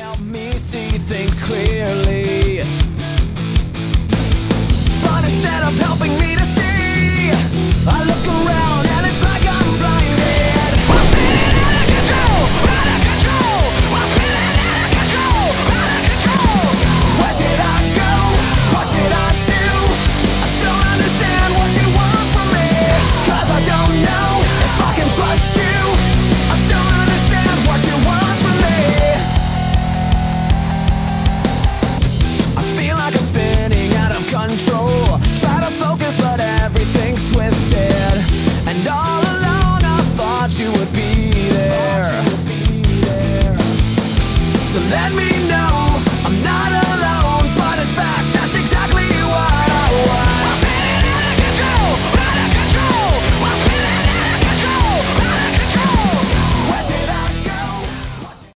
help me see things clearly. But instead of helping me to see, I look around and it's like I'm blinded. I'm feeling out of control, out of control. I'm feeling out of control, out of control. Where should I go? What should I do? I don't understand what you want from me, 'cause I don't know if I can trust you. I don't understand what you want from me. I feel like I'm spinning out of control. Try to focus but everything's twisted. And all alone I thought you would be there to let me know